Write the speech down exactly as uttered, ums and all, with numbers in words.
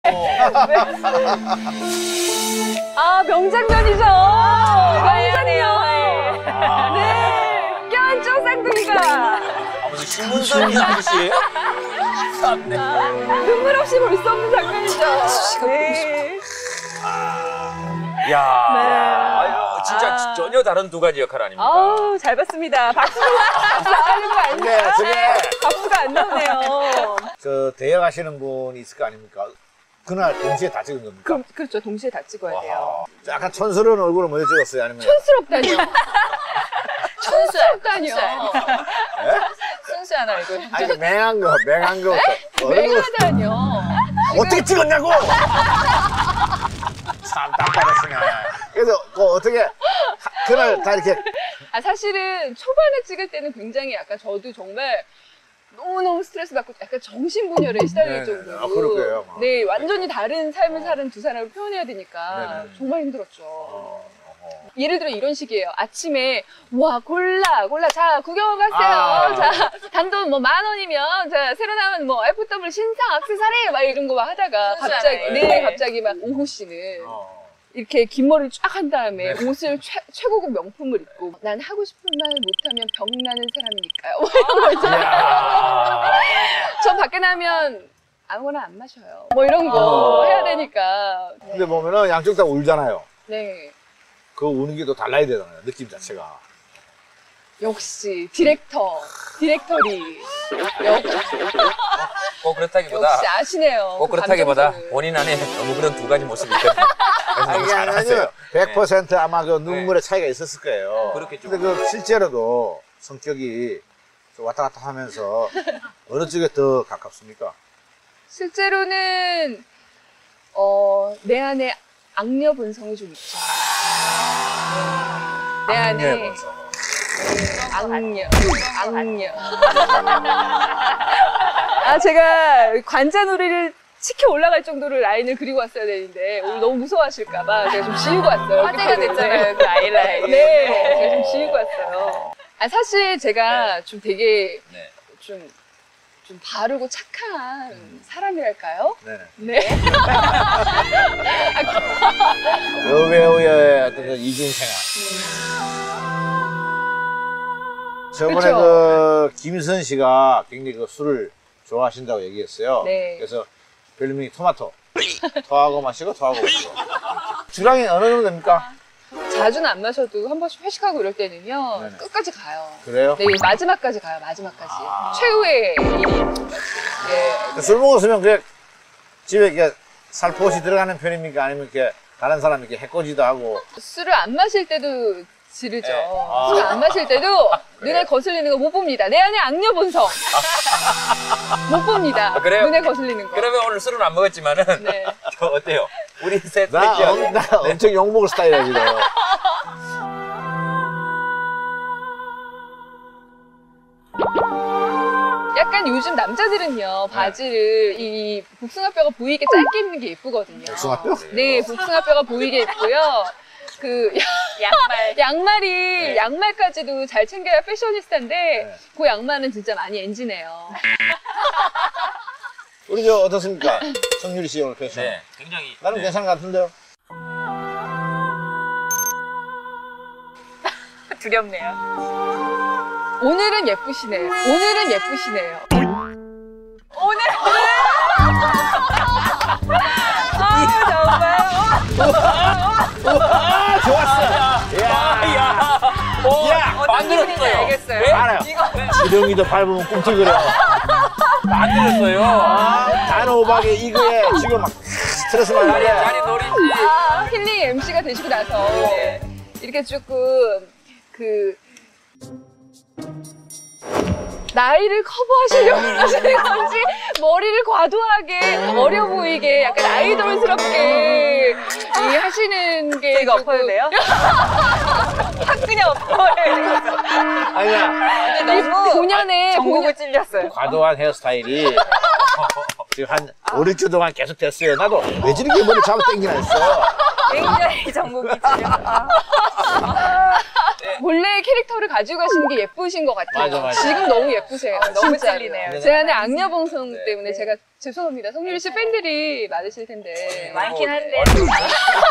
아, 명장면이죠. 명장면. 네, 껴안죠 쌍둥이가. 무슨 신문선이 아저씨예요? 네. 눈물 없이 볼 수 없는 장면이죠. 네. 야, 네. 아유, 진짜 아. 전혀 다른 두 가지 역할 아닙니까? 아우, 잘 봤습니다. 박수, 박수 안 하는 거 아닙니까? 네, 저게 박수가 안 나오네요. 저 대여하시는 분이 있을 거 아닙니까? 그날 동시에 다 찍은 겁니까? 그럼, 그렇죠. 동시에 다 찍어야 돼요. 약간 촌스러운 얼굴을 먼저 찍었어요? 아니면? 촌스럽다니요. 춘수한 촌스럽다니요. 순수한 얼굴. 아니, 그 맹한 거, 맹한 거. 얼굴 맹하다니요. 어떻게 찍었냐고! 참 답답하시네. 그래서 그 어떻게 하- 그날 다 이렇게 아, 사실은 초반에 찍을 때는 굉장히 약간 저도 정말 너무너무 스트레스 받고 약간 정신분열에 시달릴 네네. 정도로. 아, 그러게요. 막. 네, 완전히 다른 삶을 사는 두 사람을 표현해야 되니까 네네. 정말 힘들었죠. 어, 어. 예를 들어 이런 식이에요. 아침에 와 골라 골라 자 구경 갔어요. 아. 자 단돈 뭐 만 원이면 자 새로 나온 뭐 에프더블유 신상 액세서리 막 이런 거 막 하다가 순수하네. 갑자기 네 갑자기 막 오호 씨는 어. 이렇게 긴 머리를 쫙 한 다음에 옷을 최, 최고급 명품을 입고 난 하고 싶은 말 못하면 병나는 사람이니까요. 뭐 이런 거 있잖아요. 이야. 저 밖에 나면 아무거나 안 마셔요. 뭐 이런 거 어. 해야 되니까. 근데 보면은 양쪽 다 울잖아요. 네. 그 우는 게 또 달라야 되잖아요. 느낌 자체가. 역시 디렉터, 디렉터리. 역, 꼭 그렇다기보다, 역시 아시네요. 꼭 그 그렇다기보다 감정선을. 본인 안에 너무 그런 두 가지 모습이 있거든요. 그래서 너무 아니, 잘하세요. 아니요. 백 퍼센트 아마 그 눈물의 차이가 있었을 거예요. 그렇겠죠. 근데 그 실제로도 성격이 좀 왔다 갔다 하면서 어느 쪽에 더 가깝습니까? 실제로는 어, 내 안에 악녀 본성이 좀 있죠. 내 안에 악녀의 본성. 악녀, 악녀. 아, 제가 관자놀이를 치켜 올라갈 정도로 라인을 그리고 왔어야 되는데 오늘 너무 무서워하실까봐 제가 좀 지우고 왔어요. 화제가 됐잖아요, 그 아이라인. 네, 제가 좀 지우고 왔어요. 아, 사실 제가 좀 되게 네. 좀, 좀 바르고 착한 사람이랄까요? 네네. 네. 여배우의 어떤 그 이중생활. 저번에 그쵸? 그 김선 씨가 굉장히 그 술을 좋아하신다고 얘기했어요. 네. 그래서 별명이 토마토. 토하고 마시고 토하고 마시고. 주량이 어느 정도 됩니까? 자주는 안 마셔도 한 번씩 회식하고 이럴 때는요, 네네. 끝까지 가요. 그래요? 네, 마지막까지 가요, 마지막까지. 최후의 일이. 예. 술 먹었으면 그냥 집에 이렇게 살포시 들어가는 편입니까? 아니면 이렇게 다른 사람 이렇게 해코지도 하고. 술을 안 마실 때도 지르죠. 네. 아. 술을 안 마실 때도 눈에 거슬리는 거 못 봅니다. 내 안에 악녀 본성. 못 봅니다. 아, 그래요? 눈에 거슬리는 거. 그러면 오늘 술은 안 먹었지만은, 네. 저 어때요? 우리 셋 나, 얘기하고. 엄, 나 엄청 욕먹을 스타일이야, 지금. 약간 요즘 남자들은요, 바지를 이 복숭아뼈가 보이게 짧게 입는 게 예쁘거든요. 복숭아뼈? 네, 복숭아뼈가 보이게 입고요. 그 양말. 양말이 네. 양말까지도 잘 챙겨야 패셔니스타인데 네. 그 양말은 진짜 많이 엔지네요. 우리 저 어떻습니까? 성유리 씨 오늘 패션. 네, 굉장히. 나는 네. 괜찮은 것 같은데요? 두렵네요. 오늘은 예쁘시네요. 오늘은 예쁘시네요. 오늘 아 정말. 아, 좋았어! 야, 야, 오, 야! 만들었어요. 알겠어요. 네? 알아요. 지렁이도 밟으면 꿈틀거려. 만들었어요. 아, 단호박에 이거에 지금 막 스트레스 많이 자리, 받아. 자리 놀이지. 아, 힐링 엠씨가 되시고 나서 네. 이렇게 조금 그 나이를 커버하시려고 하시는 건지 머리를 과도하게 어려 보이게 약간 아이돌스럽게 이 하시는 게 이거 엎어도 돼요? 확 그냥 엎어요. 아니야. 너무 본연의 전곡을 찔렸어요. 과도한 헤어스타일이 지금 한 오, 육 주 동안 계속 됐어요. 나도 왜 저렇게 머리 잡아 당기나 했어. 굉장히 전곡이 찔렸어요. 원래 캐릭터를 가지고 가시는 게 예쁘신 것 같아요. 맞아, 맞아. 지금 너무 예쁘세요. 너무 진짜로. 찔리네요. 제 안에 악녀 방송 네. 때문에 제가 죄송합니다. 성유리 씨 팬들이 많으실 텐데. 많긴 한데. 얼굴